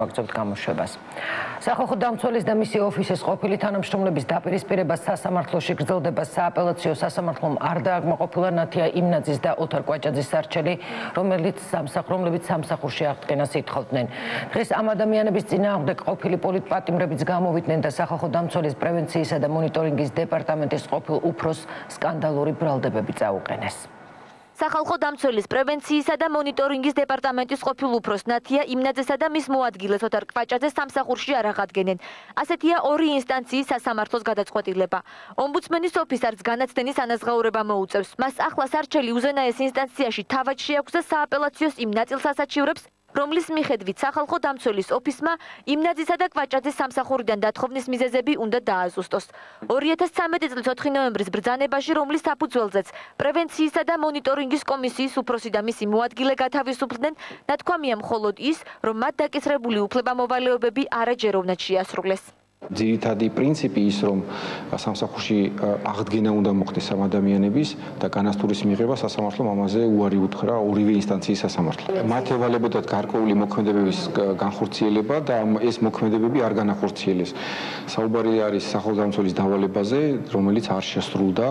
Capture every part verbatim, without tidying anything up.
მოგწევთ გამოშვებას. სახალხო დამცველის და მისი ოფისის ყოფილი თანამშრომლების დაპირისპირება სასამართლოში გრძელდება. სააპელაციო სასამართლომ არ დააკმაყოფილა ნათია იმნაძის და ოთარ კვაჭაძის სარჩელი, რომელიც სამსახურებით სამსახურში აღდგენას ითხოვდნენ. დღეს ამ ადამიანების წინააღმდეგ ყოფილი პოლიტპატიმრებიც გამოვიდნენ და სახალხო დამცველის პრევენციისა და მონიტორინგის დეპარტამენტის ყოფილ უფროსს სკანდალური ბრალდებები წაუყენეს. სახალხო დამცველის პრევენციისა და მონიტორინგის დეპარტამენტის ყოფილ უფროს ნათია იმნაძესა და მის მოადგილეს ოთარ კვაჭაძეს სამსახურში არ აღადგენენ. ასეთია ორი ინსტანციის სასამართლოს გადაწყვეტილება. ომბუდსმენის ოფისს არც განაცდენის ანაზღაურება მოუწევს. მას ახლა სარჩელი უზენაეს ინსტანციაში თავად შეაქვს და სააპელაციოს იმ ნაწილს ასაჩივრებს, რომლის მიხედვით სახალხო დამცველის ოფისმა იმნაძისა და კვაჭაძის სამსახურიდან დათხოვნის მიზეზები უნდა დააზუსტოს. ორი ათას ცხრამეტი წლის ოთხი ნოემბრის ბრძანებაში, რომლის საფუძველზეც პრევენციისა და მონიტორინგის კომისიის უფროსი და მისი მოადგილე გათავისუფლდნენ, ნათქვამია მხოლოდ ის, რომ მათ დაკისრებული უფლებამოვალეობები არაჯეროვნად შეასრულეს. ძირითადი პრინციპი ის, რომ სამსახურში აღდგენა უნდა მოხდეს ამ ადამიანების და განასტურის მიღება სასამართლომ ამაზე უარი უთხრა ორივე ინსტანციის სასამართლომ. მათ ევალებოდათ გარკვეული მოქმედებების განხორციელება და ეს მოქმედებები არ განახორციელეს. საუბარი არის სახალხო დამცველის დავალებაზე, რომელიც არ შესრულდა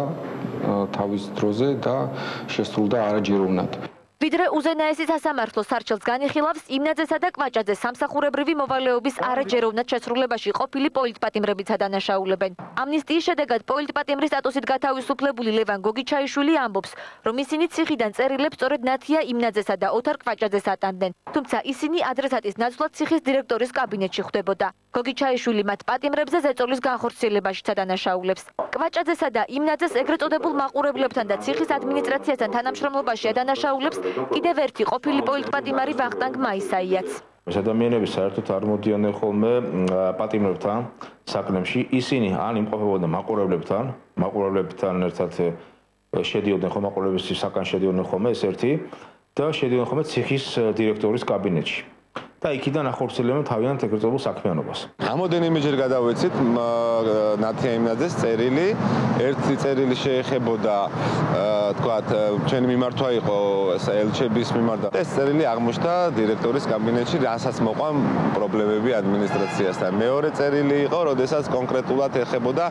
თავის დროზე და შესრულდა არაჯეროვნად. ვიდრე უზენაესი სასამართლო სარჩელს განიხილავს იმნაძესა და კვაჭაძეს სამსახურებრივი მოვალეობის არაჯეროვნად შესრულებაში ყოფილი პოლიტპატიმრებიც ადანაშაულებენ. ამნისტიის შედეგად პოლიტპატიმრის სტატუსით გათავისუფლებული ლევან გოგიჩაიშვილი ამბობს, რომ ისინი ციხიდან წერილებს სწორედ ნათია იმნაძესა და ოთარ კვაჭაძეს ატანდნენ. თუმცა ისინი ადრესატის ნაცვლად ციხის დირექტორის კაბინეტში ხვდებოდა. გოგიჩაიშვილი მათ პატიმრებზე ზეწოლის განხორციელებაშიც ადანაშაულებს. კვაჭაძესა და იმნაძეს ეგრეთ წოდებულ მაყურებლებთან და ციხის ადმინისტრაციასთან თანამშრომლობაში ადანაშაულებს კიდევ ერთი ყოფილი პოლიტპატიმარი ვახტანგ მაისაიაც. ეს ადამიანები საერთოდ არ მოდიოდნენ ხოლმე პატიმრებთან საქმეში. ისინი ან იმყოფებოდნენ მაყურებლებთან, მაყურებლებთან ერთად შედიოდნენ ხოლმე მაყურებლების საკან შედიოდნენ ხოლმე ეს ერთი და შედიოდნენ ხოლმე ციხის დირექტორის კაბინეტში. და იქიდან ახორციელებენ თავიანთ ეგრეთ წოდებულ საქმიანობას. რამოდენიმეჯერ გადავეცით ნათია იმნაძეს წერილი, ერთი წერილი შეეხებოდა თქვათ ჩვენი მიმართვა იყო ელჩების მიმართ. ეს წერილი აღმოჩნდა დირექტორის კაბინეტში, რასაც მოყვა პრობლემები ადმინისტრაციასთან. მეორე წერილი იყო, როდესაც კონკრეტულად ეხებოდა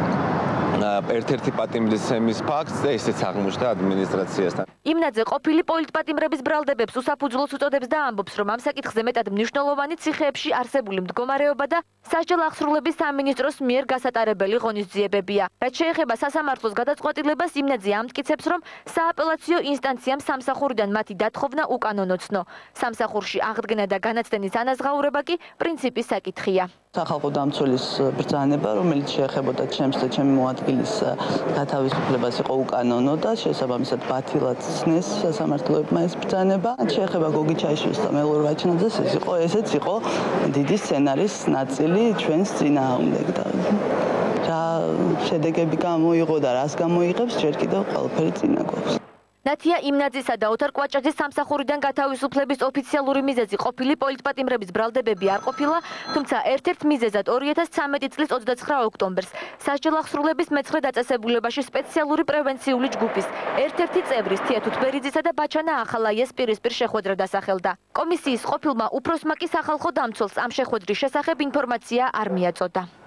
ერთ-ერთი პატიმრისცემის ფაქტს და ესეც აღმოჩნდა ადმინისტრაციასთან. იმნაძე ყოფილი პოლიტპატიმრების ბრალდებებს უსაფუძვლოს უწოდებს და ამბობს, რომ ამ საკითხზე მეტად მნიშვნელოვანი ციხეებში არსებული მდგომარეობა და სასჯელ აღსრულების სამინისტროს მიერ გასატარებელი ღონისძიებებია. რაც შეეხება სასამართლოს გადაწყვეტილებას, იმნაძე ამტკიცებს, რომ სააპელაციო ინსტანციამ სამსახურიდან მათი დათხოვნა უკანონო ცნო. სამსახურში აღდგენა და განაცდენის ანაზღაურება კი პრინციპის საკითხია. სახალხო დამცველის ბრძანება, რომელიც შეეხებოდა ჩემს და ჩემი მოადგილის გათავისუფლებას, იყო უკანონო და შესაბამისად ბათილად ცნეს სასამართლოებმა ეს ბრძანება. შეეხება გოგიჩაიშვილის და მელორ ვაჩნაძეს, ეს იყო ესეც იყო დიდი სცენარის ნაწილი ჩვენს წინააღმდეგ და რა შედეგები გამოიღო და რას გამოიღებს, ჯერ კიდევ ყველაფერი წინა გვაქვს. ნათია იმნაძისა და ოთარ კვაჭაძის სამსახურიდან გათავისუფლების ოფიციალური მიზეზი ყოფილი პოლიტპატიმრების ბრალდებები არ ყოფილა, თუმცა ერთ-ერთ მიზეზად ორი ათას ცხრამეტი წლის ოცდაცხრა ოქტომბერს სასჯელ აღსრულების მეცხრე დაწესებულებაში სპეციალური პრევენციული ჯგუფის ერთ-ერთი წევრის თია თუთბერიძისა და ბაჩანა ახალაიას პირისპირ შეხვედრა დასახელდა. კომისიის ყოფილმა უფროსმა კი სახალხო დამცველს ამ შეხვედრის შესახებ ინფორმაცია არ მიაწოდა.